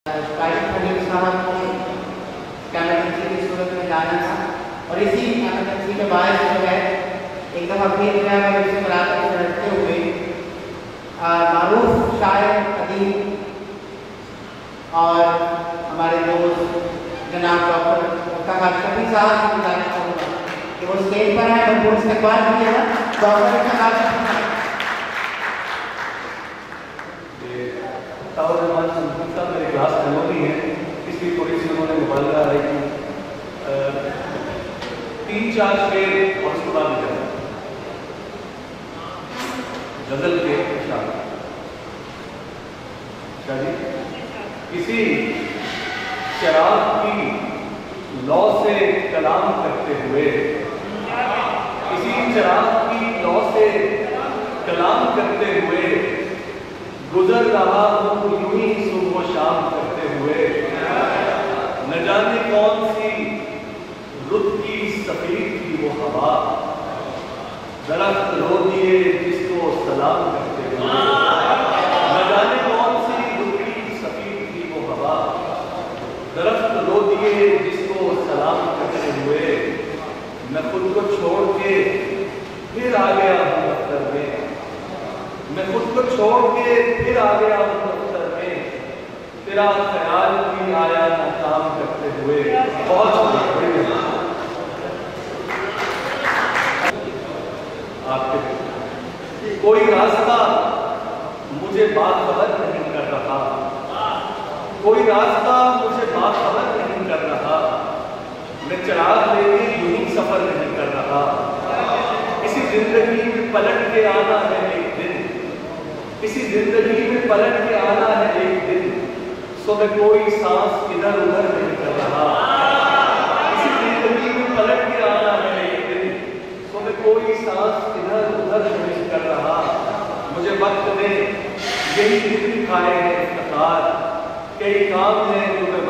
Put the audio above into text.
साहब को इमरजेंसी की सूरत में जाना था और इसी इमरजेंसी के बाद जो है एक दफ़ा फिर जो है मैं इससे मुलाकात से हटते हुए मारूफ शायर अदीब और हमारे दोस्त जनाब डॉक्टर मुफ्तार शफी साहब से गुजारिश करूँगा कि वो स्टेज पर आए और वो इस्तेमाल कीजिएगा। डॉक्टर मुफ्तार मेरे क्लास मेमोरी है, इसकी थोड़ी सी उन्होंने मुबालगा है कि 3-4 शेर और उसके बाद गजल के शान। किसी शराब की लौ से कलाम करते हुए, किसी शराब की लौ से कलाम करते हुए गुजर रहा हूँ यूं ही सुबह शाम करते हुए, न जाने कौन सी रुत की सफीद थी वो हवा, दरख्त रो दिए जिसको सलाम करते हुए, न जाने कौन सी रुत की सफीद थी वो हवा, दरख्त रो दिए जिसको सलाम करते हुए, मैं खुद को छोड़ के फिर आ गया हूँ दफ्तर में, मैं खुद को छोड़ के फिर आ गया हूँ दफ्तर में, तेरा ख्याल भी आया ना काम करते हुए। बहुत आपके कोई रास्ता मुझे बाखबर नहीं कर रहा, कोई रास्ता मुझे बाखबर नहीं कर रहा, मैं चिराग लेके यूं ही सफर नहीं कर रहा, इसी जिंदगी में पलट के आना है एक दिन, इसी जिंदगी में पलट के आना है एक दिन, सो मैं कोई सांस इधर उधर नहीं कर रहा, इसी जिंदगी में पलट के आना है एक दिन, सो मैं कोई सांस इधर उधर नहीं कर रहा, मुझे वक्त ने यही दिन दिखाए हैं इफ्तिखार, कई काम हैं जो मैं